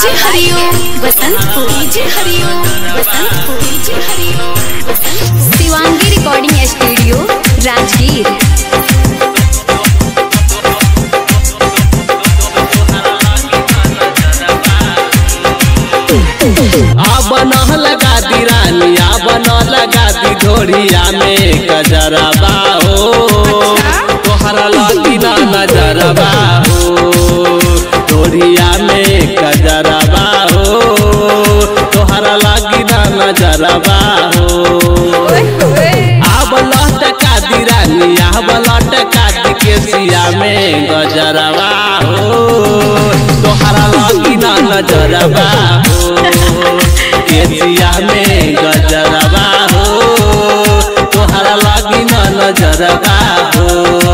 DJ Hariom Basantpur, DJ Hariom Basantpur, DJ Hariom Basantpur. Shivangi recording studio Rajgir. बना लगा दी रानिया बना लगा दी धोरिया में गजरबा हो तोहरा लगी ना नजरबा हो धोरिया में गजरबा हो तोहरा लगी ना नजरबा हो लटका दी रानिया लटका दी केसिया में गजरबा हो तोहरा लगी ना नजरबा हो केसिया में गजरबा हो तोहरा लगी ना नजरबा हो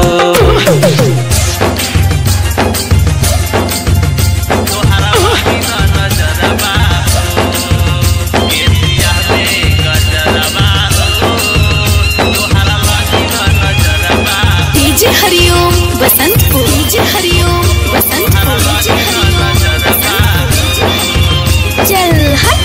तोहरा लगी ना नजरबा हो केसिया में गजरबा हो तोहरा लगी ना नजरबा। DJ Hariom Basantpur, DJ Hariom Basantpur, DJ Hariom चल हट।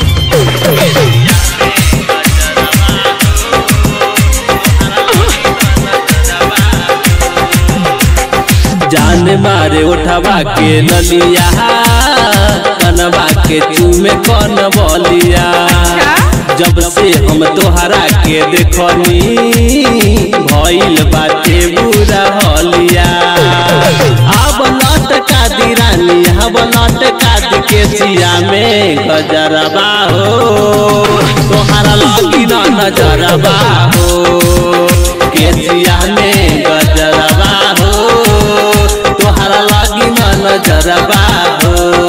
जान मारे उठवा के ललिया कनवा के चूमे कौन बोलिया जब से हम तोहरा के देखनी भइल बाटे बुरा हलिया अब लटका दी रानी अब लटका दी केसिया में गजरबा हो तोहरा लगी ना नजरबा हो केसिया में गजरबा हो तोहरा लगी ना नजरबा हो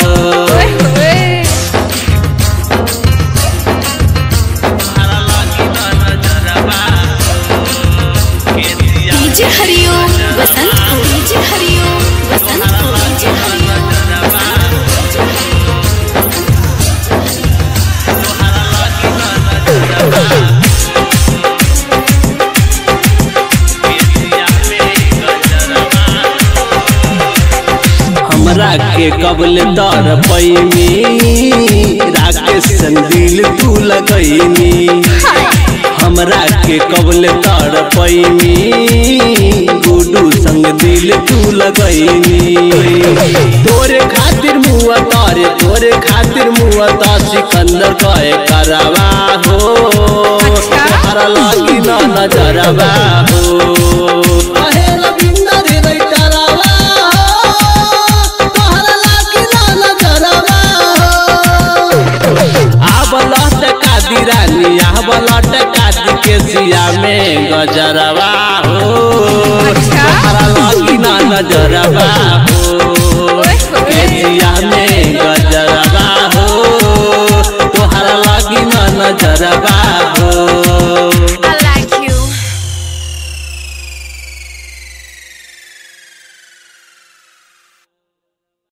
DJ Hariom Basantpur, DJ Hariom Basantpur, DJ Hariom हमरा के कबल दर पैनी राकेश संदिल तू लगैनी हमरा के कबल तर पैनी गुडू संग दिल तू लगैनी तोरे खातिर मुआ तारे तोरे खातिर मुआ ता सिकंदर कहे करवा हो तोहरा लगी ना नजरबा हो लटका दी केसिया में गजरबा हो तोहरा लगी ना नजरबा हो केसिया में गजरबा हो तोहरा लगी ना नजरबा।